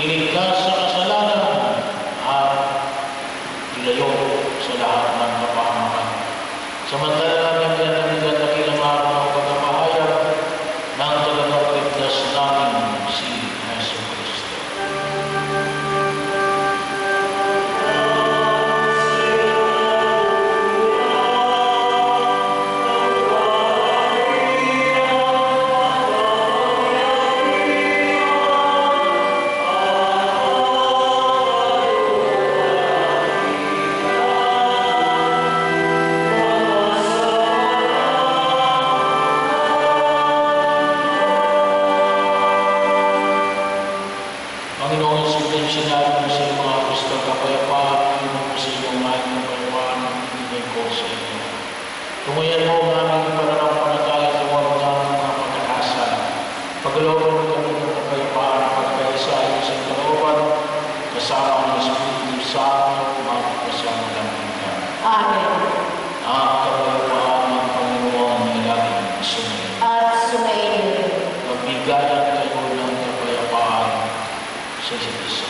iligtas sa kasalanan at ilayo sa lahat ng kapahamakan. Samantala namin yan ang dakilang araw ng pagkapahayag ng tagapagligtas namin si Jessie. Tunguyan mo ang aming pananampalataya sa wawang mga pagkakasa. Pagkalooban kami ng kapayapaan at pagkaisa ay isang kalooban kasama ng Espiritu Santo magkasama lang kita. Amen. Ang kapayapaan ng Panginoon ay laging sumayin. At sumayin. Magbigayan kayo ng kapayapaan sa isa't isa.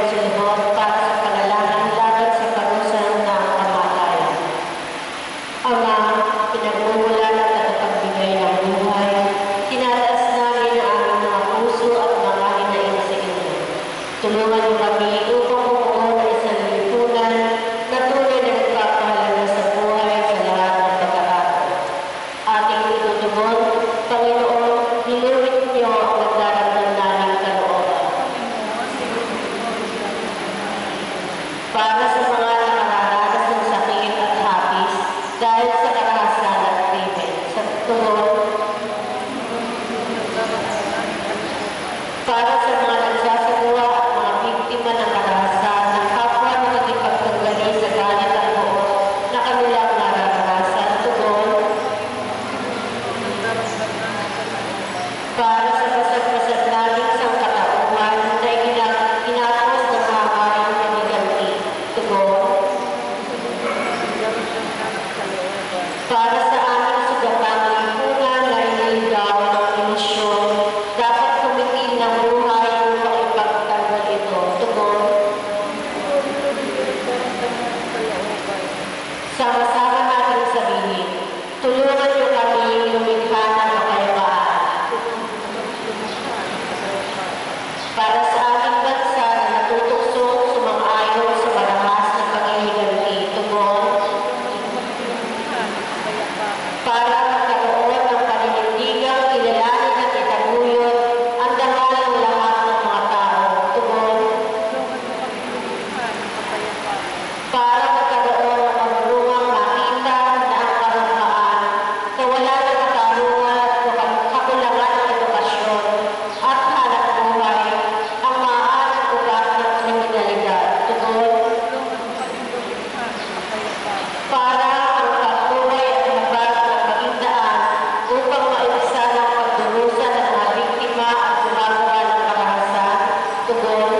sa loob para sa panalangin laban sa parusahan ng kamatayan. Ama, pinagmumulan at tagapagbigay ng buhay, tinataas namin ang aming mga puso at mga hinaing sa inyo. Tulungan niyo kami upang bumuo ng isang lipunan na tunay na nagpapahalaga sa buhay sa lahat ng pagkakataon. Ating itutugon, Panginoon, niluwit niyo ang nagdaramdam naming kalooban. Para sa mga nakaranas ng sakit at hapis dahil sa karahasan at krimen, sa tugon, para sa mga nagsasagawa at mga biktima ng karahasan na kapwa nakikipagtanggali sa galit at buot na kanilang nararanasan, tugon, para sa basag-basag naming sangkatauhan na inatos ng maaaring paniganti, tugon, para sa aming sugatang lipunan na iniligaw ng ilusyon, dapat kumitin ng buhay upang ipagtanggol ito, tugon, sama-sama natin sabihin, tulungan niyo kami lumikha ng kapayapaan. Para sa ating bansa na natutukso sumang-ayon sa marahas na panghihiganti, tugon, para magkaroon ng paninindigang kilalanin at itaguyod ang dangal ng lahat ng mga tao, tugon, para magkaroon ng pagulungang makita na ang karumpaan, kawalan ng katarungan at kakulangan ng edukasyon at hanap buhay ang maaaring ugat ng kriminalidad, tugon, para ang pagbuhay at labag ng maging daan upang maibsan ang pagdurusa ng mga biktima at gumagawa ng karahasan, tugon,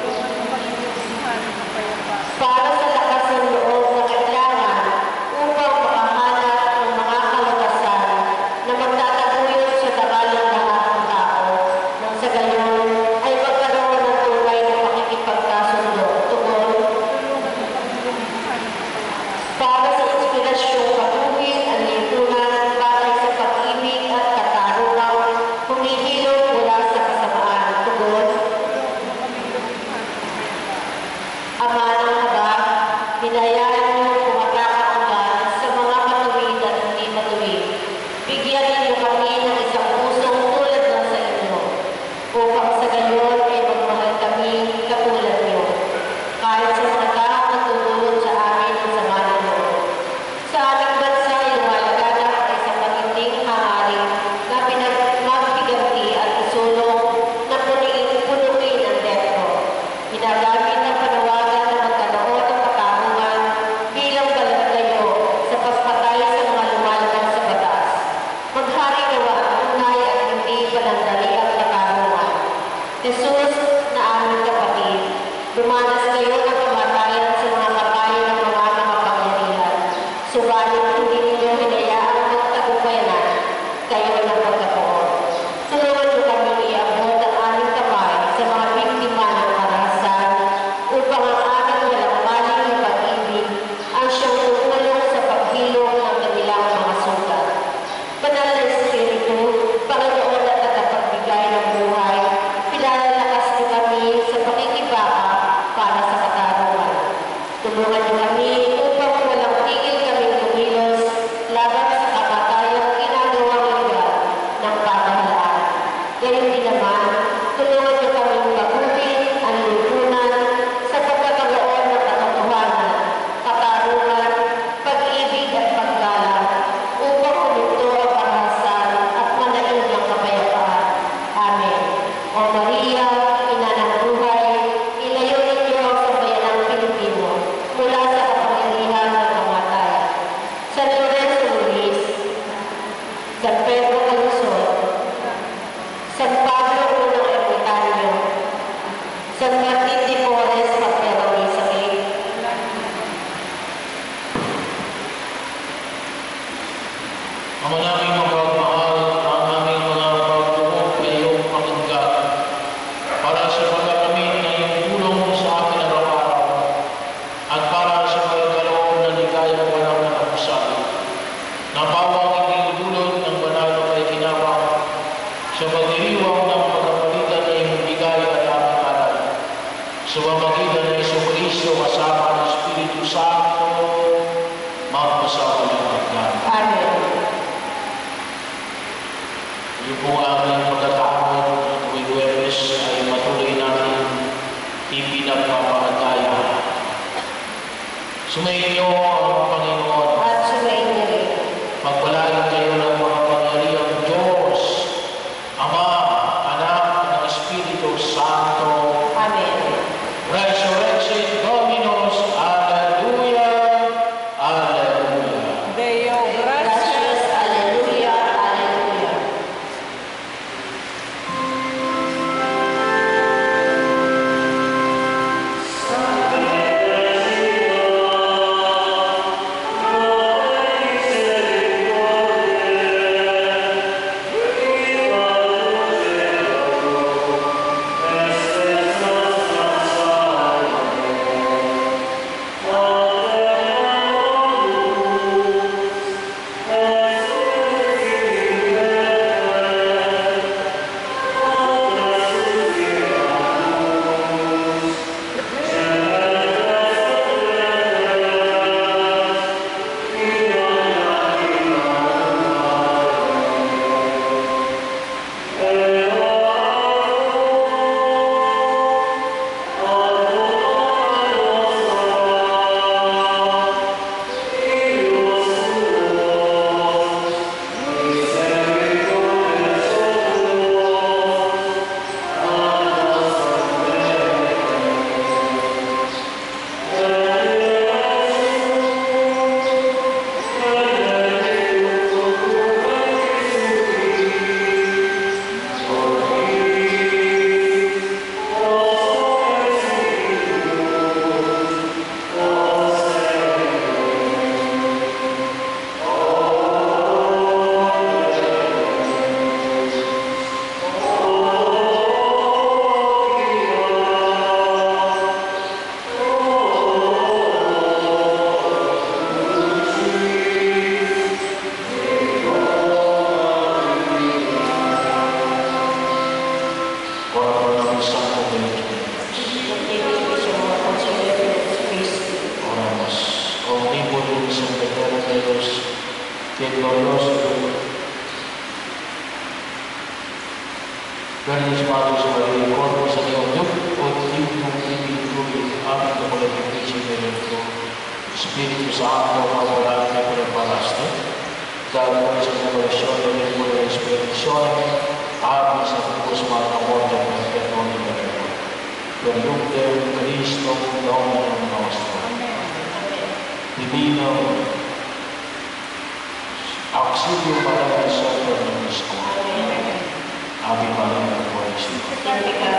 para sa lakas ng loob na kailangan upang makahanap ng mga kalutasan na magtataguyod sa dangal ng lahat ng tao, nang sa gayon ay magkaroon ng tunay na pakikipagkasundo, tugon, para sa inspirasyong patuhin ang lipunan batay sa pag-ibig at katarungan, humihilom mula sa kasamaan, tugon, Ama ng habag, hinayaan niyo pumatakakan sa mga matuwid at hindi matuwid. Bigyan niyo kami ng isang pusong tulad ng sa inyo, upang sa gayon ay magmahal kami katulad niyo. Kahit sa mga taong nagtutulong sa amin ng sama ng loob. Sa aming bansa ay lumalaganap ang isang matinding hangarin na pinagmagbiganti at isulong na punuin ang depto. Ginagamit ang panawagan na magkaroon ng katarungan bilang balagtayo sa pagpatay sa mga lumalagang sa batas. Maghari nawa ang tunay at hindi panandali ang katarungan. Jesus na aming kapatid, dumanas kayo ng kamatayan sa mga kapay ng mga makapangyarihan. Subalit hindi ninyo hinayaang magtagumpayanan kayo ng pagkatuon. Tulungan niyo kami iabot ang aming kamay sa mga biktima ng karahasan upang ang aming walang maling na pag-ibig ang siyang tutulong sa paghilom ng kanilang mga sugat. Banal na Espiritu, Panginoon at tagapagbigay ng buhay, pinalalakas niyo kami sa pakikibaka para sa katarungan. Tulungan niyo kami upang walang tigil kaming kumilos laban sa kamatayang ginagawang legal ng pamahalaan. Gayon din naman, tulungan niyo kaming mabutin ang lipunan sa pagkakaroon ng katotohanan, katarungan, pag-ibig at paggalang upang huminto ang karahasan at manaig ng kapayapaan. Amen. O Maria, Ina ng buhay, ilayo ninyo ang sambayanang Pilipino mula sa ng Jesucristo kasama ng Espiritu Santo, magpasawalang hanggan. Amen. Yung po aming pagkatapon at tuwing Huwebes ay patuloy namin ipinagpapahandaya. Sumayin niyo ang Panginoon. At sumayin niyo rin. Pagpalain kayo ng mga pangyarihang Diyos, Ama, Anak, ng Espiritu Santo. Amen. Resurrection Dominus. Alleluia. Alleluia. Deo Gracias. Alleluia. Alleluia. Espíritu Santo, favorable que preparaste, dado nuestra oración de la expedición, abres a tus manos de perdón y perdón. Perducte Cristo, Domino nostro. Divino auxilio para nosotros en Cristo. Ave María, por